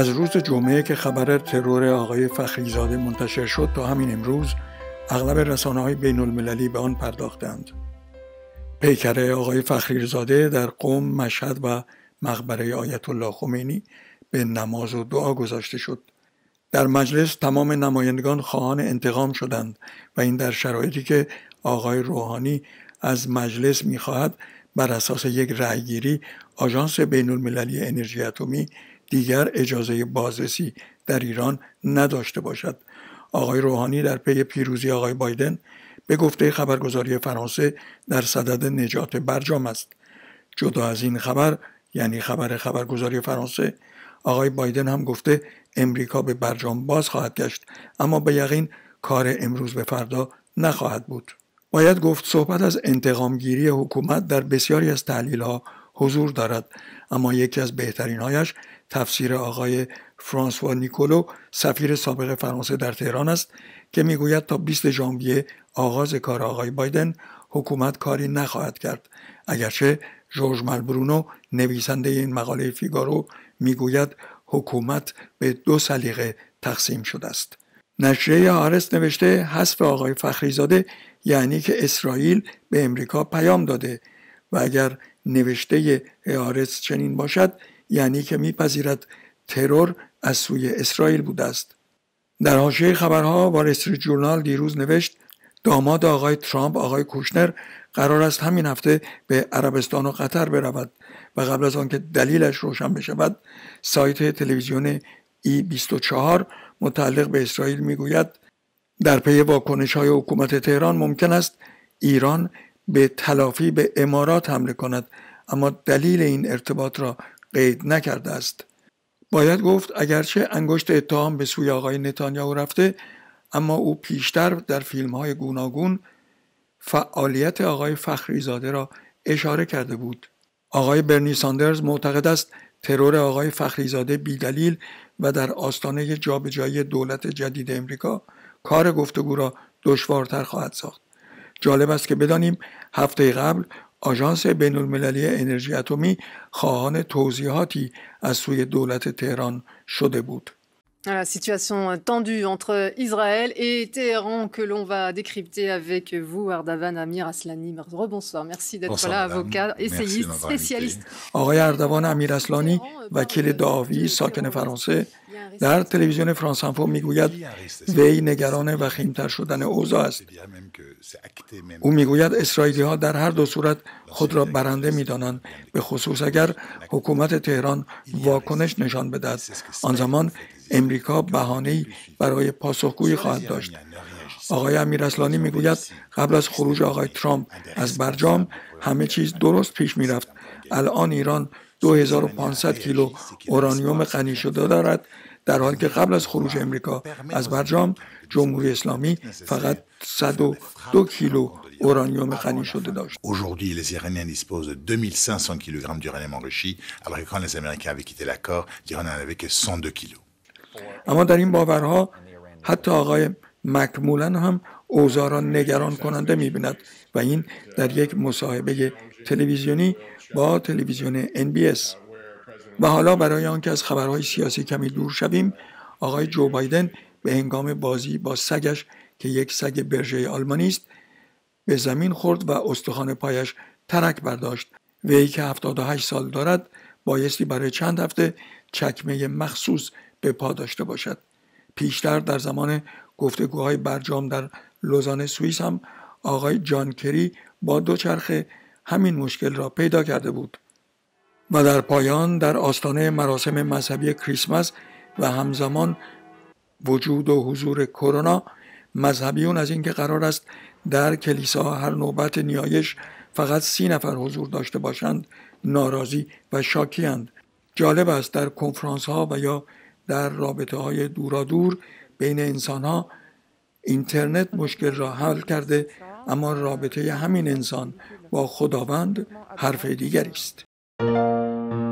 از روز جمعه که خبر ترور آقای فخریزاده منتشر شد تا همین امروز اغلب رسانه‌های بین‌المللی به آن پرداختند. پیکر آقای فخریزاده در قم، مشهد و مقبره آیت الله خمینی به نماز و دعا گذاشته شد. در مجلس تمام نمایندگان خواهان انتقام شدند و این در شرایطی که آقای روحانی از مجلس می‌خواهد بر اساس یک رأیگیری آژانس بین‌المللی انرژی اتمی دیگر اجازه بازرسی در ایران نداشته باشد. آقای روحانی در پی پیروزی آقای بایدن به گفته خبرگزاری فرانسه در صدد نجات برجام است. جدا از این خبر، یعنی خبرگزاری فرانسه، آقای بایدن هم گفته امریکا به برجام باز خواهد گشت، اما به یقین کار امروز به فردا نخواهد بود. باید گفت صحبت از انتقامگیری حکومت در بسیاری از تحلیل‌ها حضور دارد، اما یکی از بهترین‌هایش تفسیر آقای فرانسوا نیکولو، سفیر سابق فرانسه در تهران است که میگوید تا 20 ژانویه آغاز کار آقای بایدن حکومت کاری نخواهد کرد، اگرچه ژورژ مالبرونو نویسنده این مقاله فیگارو میگوید حکومت به 2 سلیقه تقسیم شده است. نشریه هارس نوشته حذف آقای فخریزاده یعنی که اسرائیل به امریکا پیام داده و اگر نوشته هارس چنین باشد یعنی که میپذیرد ترور از سوی اسرائیل بوده است. در حاشیه خبرها وال استریت جورنال دیروز نوشت داماد آقای ترامپ، آقای کوشنر، قرار است همین هفته به عربستان و قطر برود و قبل از آنکه دلیلش روشن بشود سایت تلویزیون E24 متعلق به اسرائیل میگوید در پی واکنش‌های حکومت تهران ممکن است ایران به تلافی به امارات حمله کند، اما دلیل این ارتباط را قید نکرده است. باید گفت اگرچه انگشت اتهام به سوی آقای نتانیاهو رفته، اما او پیشتر در فیلم‌های گوناگون فعالیت آقای فخریزاده را اشاره کرده بود. آقای برنی ساندرز معتقد است ترور آقای فخریزاده بی‌دلیل و در آستانه جابجایی دولت جدید امریکا کار گفتگو را دشوارتر خواهد ساخت. جالب است که بدانیم هفته قبل آژانس بین‌المللی انرژی اتمی خواهان توضیحاتی از سوی دولت تهران شده بود. La situation tendue entre Israël et Téhéran que l'on va décrypter avec vous, Ardavan Amir Aslani. Rebonsoir, merci d'être là, avocat, essayiste, spécialiste. آقای اردوان امیر اصلانی، وکیل دعاوی ساکن فرانسه، در تلویزیون فرانس انفو میگوید وی نگران وخیم‌تر شدن اوضاع است. او میگوید اسرائیلی‌ها در هر دو صورت خود را برنده می‌دانند، به خصوص اگر حکومت تهران واکنش نشان بدهد. آن زمان امریکا بهانه‌ای برای پاسخگویی خواهد داشت. آقای امیر اصلانی میگوید قبل از خروج آقای ترامپ از برجام همه چیز درست پیش میرفت. الان ایران 2500 کیلو اورانیوم غنی شده دارد، در حالی که قبل از خروج امریکا از برجام جمهوری اسلامی فقط 102 کیلو uranium غنی شده داشت. Aujourd'hui, les Iraniens disposent de 2500 kg d'uranium enrichi, alors que quand les Américains avaient quitté l'accord, l'Iran n'en avait que 102 kg. اما در این باورها حتی آقای مکمولن هم اوضاع را نگران کننده می‌بیند و این در یک مصاحبه تلویزیونی با تلویزیون NBS. و حالا برای آنکه از خبرهای سیاسی کمی دور شویم، آقای جو بایدن به هنگام بازی با سگش که یک سگ برژه آلمانی است به زمین خورد و استخوان پایش ترک برداشت. وی که 78 سال دارد بایستی برای چند هفته چکمه مخصوص به پا داشته باشد. پیشتر در زمان گفتگوهای برجام در لوزان سوئیس هم آقای جان کری با دوچرخه همین مشکل را پیدا کرده بود. و در پایان در آستانه مراسم مذهبی کریسمس و همزمان وجود و حضور کرونا، مذهبیون از اینکه قرار است در کلیسا هر نوبت نیایش فقط 30 نفر حضور داشته باشند ناراضی و شاکی‌اند. جالب است در کنفرانس ها و یا در رابطه های دورادور بین انسان ها اینترنت مشکل را حل کرده، اما رابطه همین انسان با خداوند حرف دیگری است.